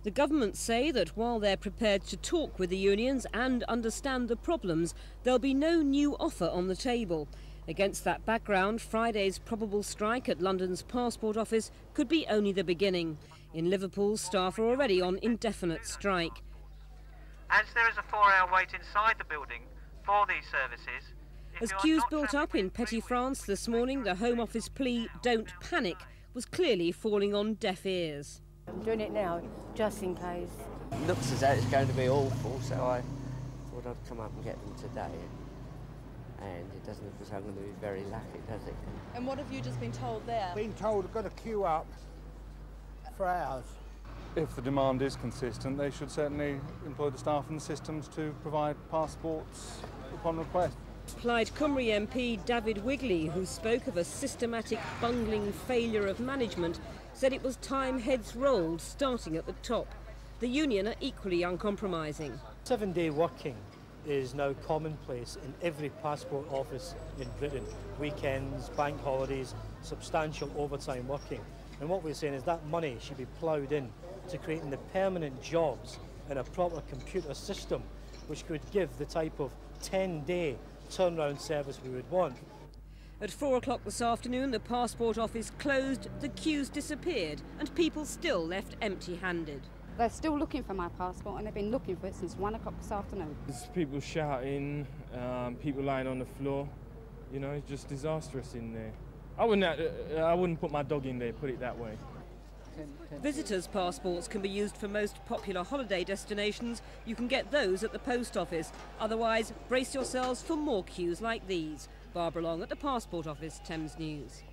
The government say that while they're prepared to talk with the unions and understand the problems, there'll be no new offer on the table. Against that background, Friday's probable strike at London's passport office could be only the beginning. In Liverpool, staff are already on indefinite strike. As there is a 4-hour wait inside the building for these services... As queues built up in Petty France this morning, the Home Office plea, "Don't panic," was clearly falling on deaf ears. I'm doing it now, just in case. It looks as though it's going to be awful, so I thought I'd come up and get them today. And it doesn't look as though I'm going to be very lucky, does it? And what have you just been told there? Been told I've got to queue up for hours. If the demand is consistent, they should certainly employ the staff and the systems to provide passports upon request. Plaid Cymru MP David Wigley, who spoke of a systematic bungling failure of management, said it was time heads rolled, starting at the top. The union are equally uncompromising. 7-day working is now commonplace in every passport office in Britain. Weekends, bank holidays, substantial overtime working. And what we're saying is that money should be ploughed in to creating the permanent jobs in a proper computer system which could give the type of 10-day turnaround service we would want. At 4 o'clock this afternoon, the passport office closed, the queues disappeared, and people still left empty-handed. They're still looking for my passport, and they've been looking for it since 1 o'clock this afternoon. There's people shouting, people lying on the floor. You know, it's just disastrous in there. I wouldn't put my dog in there, put it that way. Visitors' passports can be used for most popular holiday destinations. You can get those at the post office. Otherwise, brace yourselves for more queues like these. Barbara Long at the passport office, Thames News.